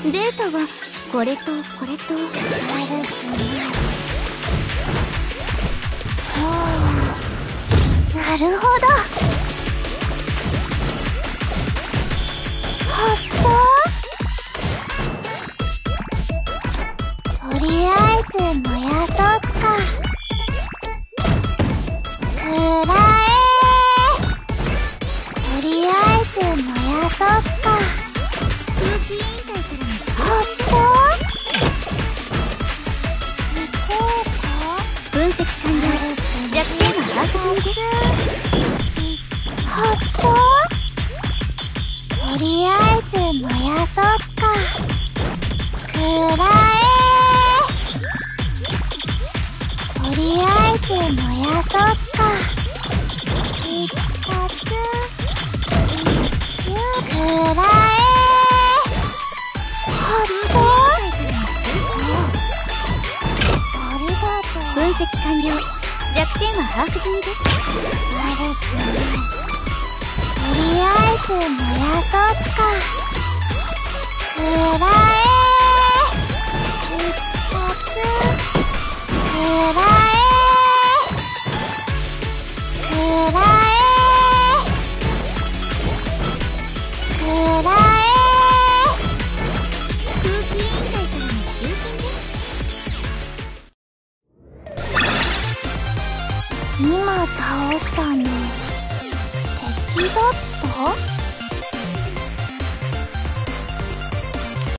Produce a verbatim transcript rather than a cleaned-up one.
データはこれとこれと。悪くない。ほう、なるほど。発射？とりあえず燃やそっか。くらえ。とりあえず燃やそっか。空気委員会からの発射？行こうか。分析完了。弱点は把握済みです。発射？とりあえず燃やそっか。くらえ。とりあえず燃やそっか。一発一球くらえ。発射？ありがとう。分析完了。弱点は把握済みです。悪くない。とりあえず燃やそっか。くらえ。一発くらえ。くらえ。くらえ。空気委員会からの支給金です。今倒したの敵だった？